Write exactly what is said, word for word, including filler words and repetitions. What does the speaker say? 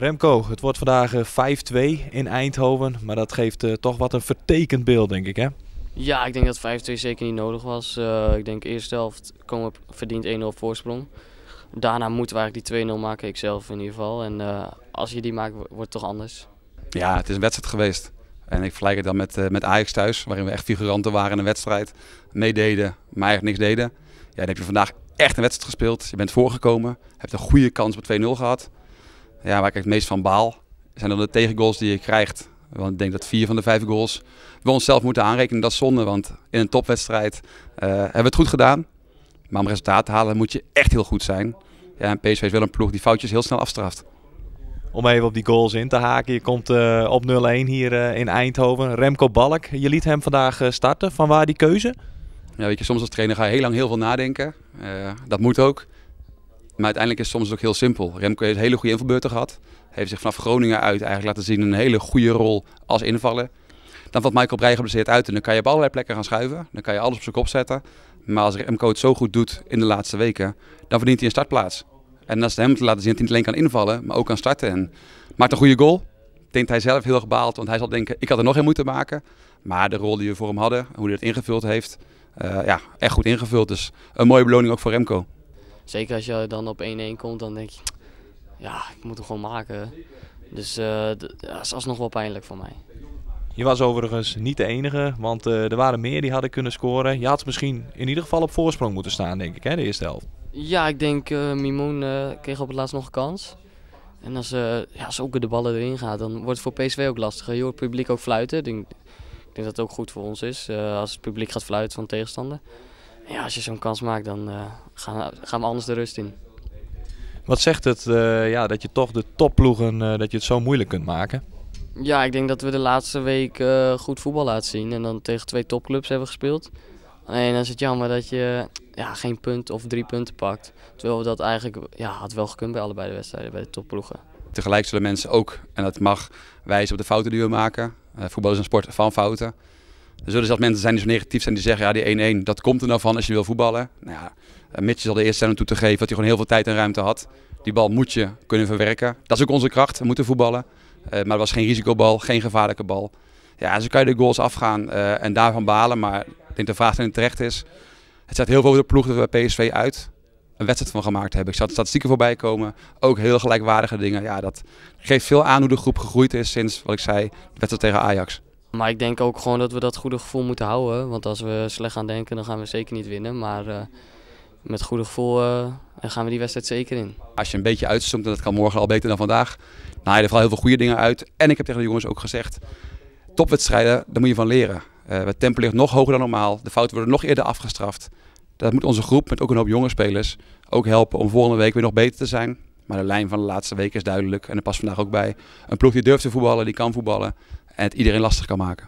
Remco, het wordt vandaag vijf twee in Eindhoven, maar dat geeft uh, toch wat een vertekend beeld, denk ik, hè? Ja, ik denk dat vijf twee zeker niet nodig was. Uh, ik denk de eerste helft komen we verdiend één nul op voorsprong. Daarna moeten we eigenlijk die twee nul maken, ik zelf in ieder geval. En uh, als je die maakt, wordt het toch anders. Ja, het is een wedstrijd geweest. En ik vergelijk het dan met, uh, met Ajax thuis, waarin we echt figuranten waren in een wedstrijd. Meededen, maar eigenlijk niks deden. Ja, dan heb je vandaag echt een wedstrijd gespeeld. Je bent voorgekomen, hebt een goede kans op twee nul gehad. Ja, waar ik het meest van baal, zijn dan de tegengoals die je krijgt. Want ik denk dat vier van de vijf goals we onszelf moeten aanrekenen. Dat is zonde, want in een topwedstrijd uh, hebben we het goed gedaan. Maar om resultaat te halen moet je echt heel goed zijn. Ja, en P S V is wel een ploeg die foutjes heel snel afstraft. Om even op die goals in te haken. Je komt uh, op nul een hier uh, in Eindhoven. Remco Balk, je liet hem vandaag uh, starten. Van waar die keuze? Ja, weet je, soms als trainer ga je heel lang heel veel nadenken. Uh, dat moet ook. Maar uiteindelijk is het soms ook heel simpel. Remco heeft een hele goede invalbeurten gehad. Heeft zich vanaf Groningen uit eigenlijk laten zien een hele goede rol als invaller. Dan valt Michael Breij geblesseerd uit en dan kan je op allerlei plekken gaan schuiven. Dan kan je alles op zijn kop zetten. Maar als Remco het zo goed doet in de laatste weken, dan verdient hij een startplaats. En dat is hem te laten zien dat hij niet alleen kan invallen, maar ook kan starten. En maakt een goede goal. Denkt hij zelf heel erg gebaald, want hij zal denken, ik had er nog een moeten maken. Maar de rol die we voor hem hadden, hoe hij het ingevuld heeft, uh, ja, echt goed ingevuld. Dus een mooie beloning ook voor Remco. Zeker als je dan op één één komt, dan denk je, ja, ik moet hem gewoon maken. Dus uh, dat is alsnog wel pijnlijk voor mij. Je was overigens niet de enige, want uh, er waren meer die hadden kunnen scoren. Je had misschien in ieder geval op voorsprong moeten staan, denk ik, hè, de eerste helft. Ja, ik denk uh, Mimoun uh, kreeg op het laatst nog een kans. En als, uh, ja, als ook de ballen erin gaat, dan wordt het voor P S V ook lastiger. Je hoort het publiek ook fluiten. Ik denk, ik denk dat het ook goed voor ons is, uh, als het publiek gaat fluiten van tegenstander. En ja, als je zo'n kans maakt, dan uh, gaan, gaan we anders de rust in. Wat zegt het uh, ja, dat je toch de topploegen, uh, dat je het zo moeilijk kunt maken? Ja, ik denk dat we de laatste week uh, goed voetbal laten zien en dan tegen twee topclubs hebben gespeeld. Alleen dan is het jammer dat je ja, geen punt of drie punten pakt. Terwijl we dat eigenlijk ja, had wel gekund bij allebei de wedstrijden, bij de topploegen. Tegelijk zullen mensen ook, en dat mag, wijzen op de fouten die we maken. Uh, voetbal is een sport van fouten. Er zullen zelfs mensen zijn die zo negatief zijn die zeggen, ja, die één één, dat komt er nou van als je wil voetballen. Nou ja, Mitch zal de eerste zijn om toe te geven dat hij gewoon heel veel tijd en ruimte had. Die bal moet je kunnen verwerken. Dat is ook onze kracht, we moeten voetballen. Uh, maar het was geen risicobal, geen gevaarlijke bal. Ja, zo kan je de goals afgaan uh, en daarvan balen, maar ik denk de vraag die terecht is. Het zegt heel veel over de ploeg dat we bij P S V uit een wedstrijd van gemaakt hebben. Ik zag de statistieken voorbij komen, ook heel gelijkwaardige dingen. Ja, dat geeft veel aan hoe de groep gegroeid is sinds, wat ik zei, de wedstrijd tegen Ajax. Maar ik denk ook gewoon dat we dat goede gevoel moeten houden. Want als we slecht gaan denken, dan gaan we zeker niet winnen. Maar uh, met goede gevoel uh, gaan we die wedstrijd zeker in. Als je een beetje uitzoomt, en dat kan morgen al beter dan vandaag, dan haal je er vooral heel veel goede dingen uit. En ik heb tegen de jongens ook gezegd, topwedstrijden, daar moet je van leren. Uh, het tempo ligt nog hoger dan normaal. De fouten worden nog eerder afgestraft. Dat moet onze groep, met ook een hoop jonge spelers, ook helpen om volgende week weer nog beter te zijn. Maar de lijn van de laatste week is duidelijk. En er past vandaag ook bij. Een ploeg die durft te voetballen, die kan voetballen. En het iedereen lastig kan maken.